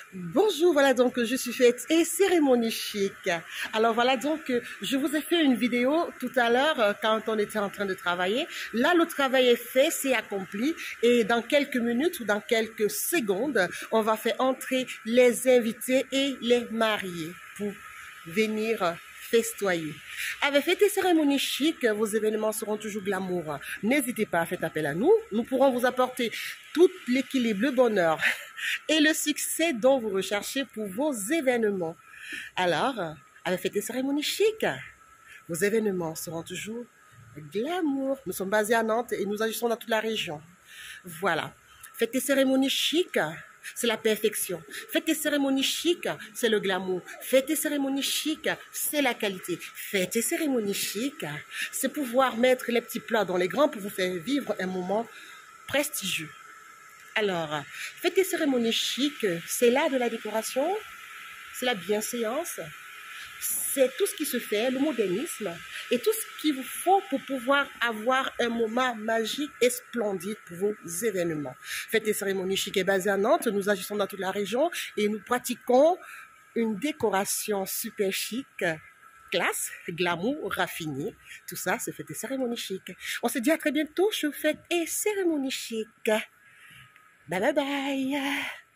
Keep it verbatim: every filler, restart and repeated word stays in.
Bonjour, voilà donc je suis fête et cérémonie chic. Alors voilà donc je vous ai fait une vidéo tout à l'heure quand on était en train de travailler. Là le travail est fait, c'est accompli et dans quelques minutes ou dans quelques secondes, on va faire entrer les invités et les mariés pour venir festoyer. Avec Fête et Cérémonie Chic, vos événements seront toujours glamour. N'hésitez pas à faire appel à nous. Nous pourrons vous apporter tout l'équilibre, le bonheur et le succès dont vous recherchez pour vos événements. Alors, avec Fête et Cérémonie Chic, vos événements seront toujours glamour. Nous sommes basés à Nantes et nous agissons dans toute la région. Voilà. Fête et Cérémonie Chic, c'est la perfection. Fête et cérémonie chic, c'est le glamour. Fête et cérémonie chic, c'est la qualité. Fête et cérémonie chic, c'est pouvoir mettre les petits plats dans les grands pour vous faire vivre un moment prestigieux. Alors, fête et cérémonie chic, c'est l'art de la décoration, c'est la bienséance, c'est tout ce qui se fait, le modernisme, et tout ce qu'il vous faut pour pouvoir avoir un moment magique et splendide pour vos événements. Fête et cérémonie chic est basée à Nantes, nous agissons dans toute la région et nous pratiquons une décoration super chic, classe, glamour, raffiné. Tout ça, c'est fête et cérémonie chic. On se dit à très bientôt sur Fête et cérémonie chic. Bye bye bye.